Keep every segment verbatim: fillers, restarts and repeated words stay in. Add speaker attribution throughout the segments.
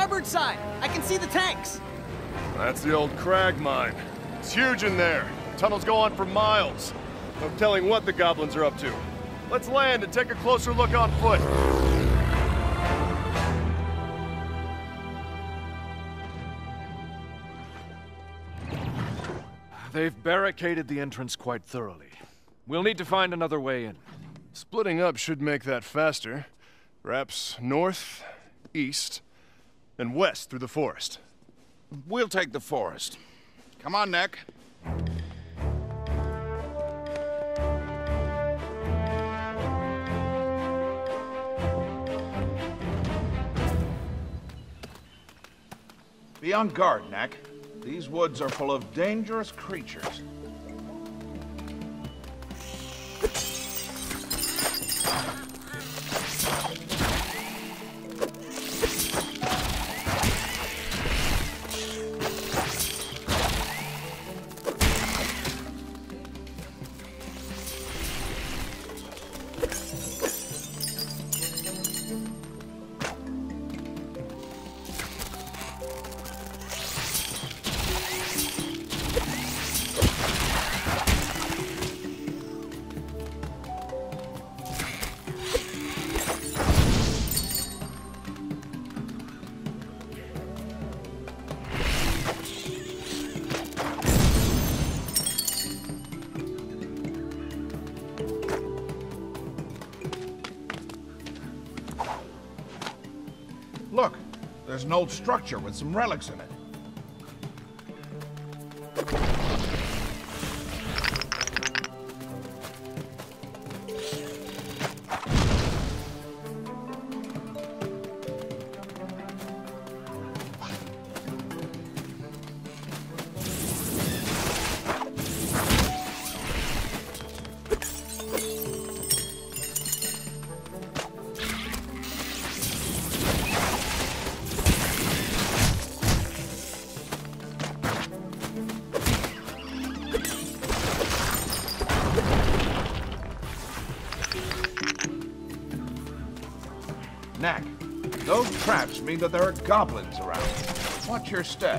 Speaker 1: starboard side. I can see the tanks.
Speaker 2: That's the old crag mine. It's huge in there. Tunnels go on for miles. No telling what the goblins are up to. Let's land and take a closer look on foot.
Speaker 3: They've barricaded the entrance quite thoroughly. We'll need to find another way in.
Speaker 2: Splitting up should make that faster. Perhaps north, east, and west through the forest.
Speaker 4: We'll take the forest. Come on, Neck. Be on guard, Neck. These woods are full of dangerous creatures. Look, there's an old structure with some relics in it. Knack, those traps mean that there are goblins around. Watch your step.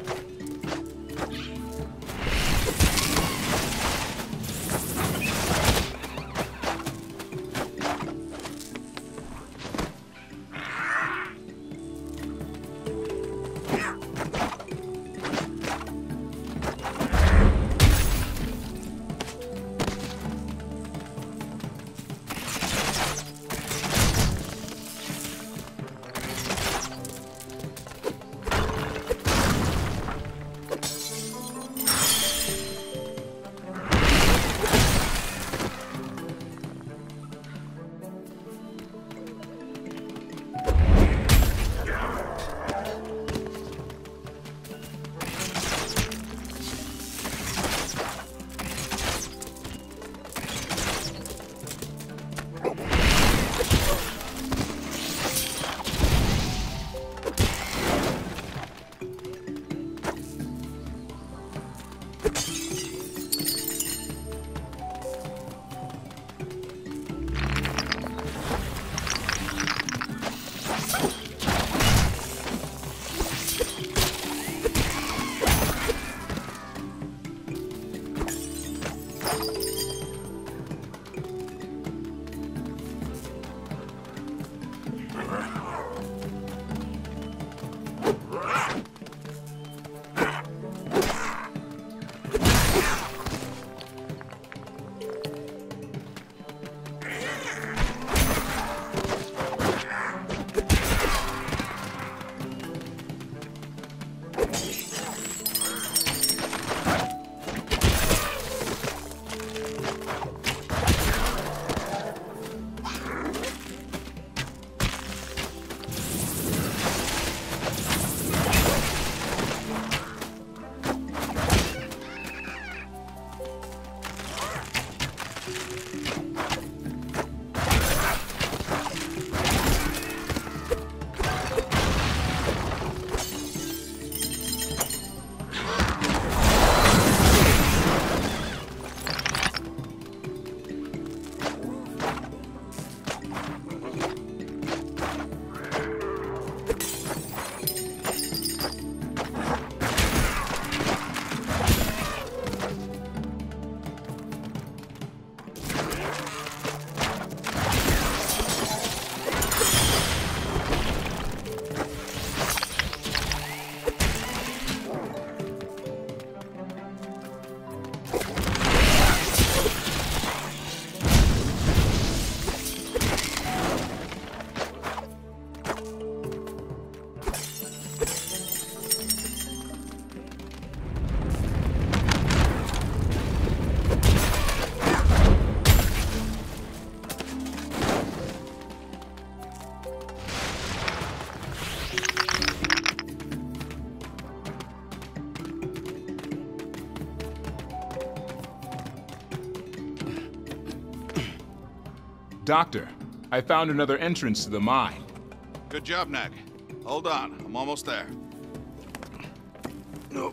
Speaker 5: Doctor, I found another entrance to the mine.
Speaker 6: Good job, Knack. Hold on, I'm almost there.
Speaker 5: No.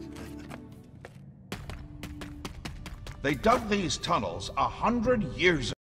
Speaker 4: They dug these tunnels a hundred years ago.